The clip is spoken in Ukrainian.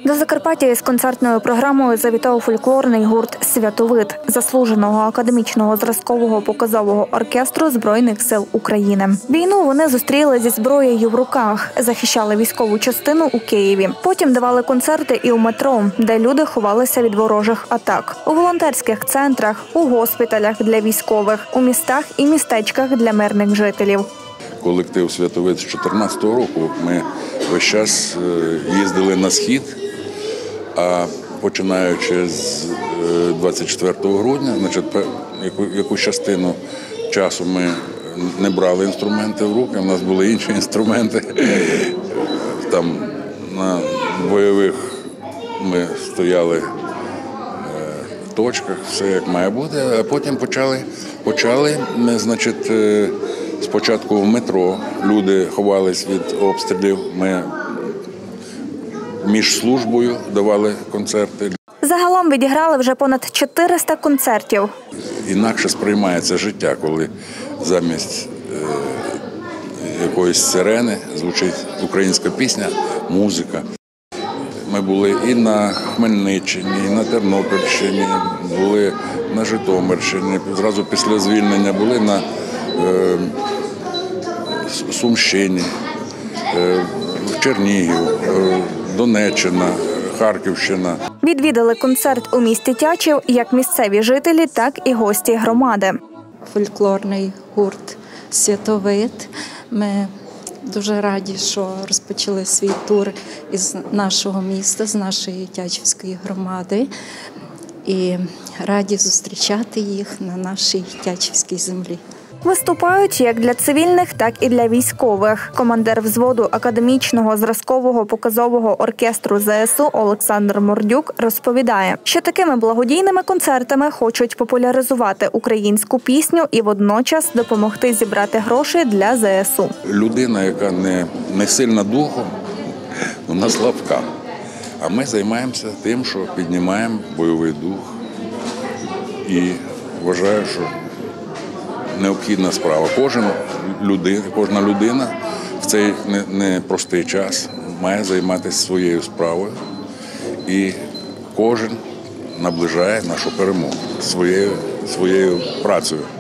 До Закарпаття із концертною програмою завітав фольклорний гурт «Святовид» заслуженого академічного зразкового показового оркестру Збройних сил України. Війну вони зустріли зі зброєю в руках, захищали військову частину у Києві. Потім давали концерти і у метро, де люди ховалися від ворожих атак. У волонтерських центрах, у госпіталях для військових, у містах і містечках для мирних жителів. Колектив «Святовид» з 2014 року ми весь час їздили на схід, а починаючи з 24 грудня, якусь частину часу ми не брали інструменти в руки, у нас були інші інструменти. Там на бойових ми стояли в точках, все як має бути, а потім почали спочатку в метро, люди ховались від обстрілів, ми між службою давали концерти. Загалом відіграли вже понад 400 концертів. Інакше сприймається життя, коли замість якоїсь сирени звучить українська пісня, музика. Ми були і на Хмельниччині, і на Тернопільщині, були на Житомирщині, зразу після звільнення були на Сумщині, Чернігів, Донеччина, Харківщина. Відвідали концерт у місті Тячів як місцеві жителі, так і гості громади. Фольклорний гурт «Святовид». Ми дуже раді, що розпочали свій тур із нашого міста, з нашої Тячівської громади. І раді зустрічати їх на нашій Тячівській землі. Виступають як для цивільних, так і для військових. Командир взводу академічного зразкового показового оркестру ЗСУ Олександр Мордюк розповідає, що такими благодійними концертами хочуть популяризувати українську пісню і водночас допомогти зібрати гроші для ЗСУ. Людина, яка не сильна духом, вона слабка. А ми займаємося тим, що піднімаємо бойовий дух. І вважаю, що необхідна справа. Кожна людина в цей непростий час має займатися своєю справою. І кожен наближає нашу перемогу своєю працею.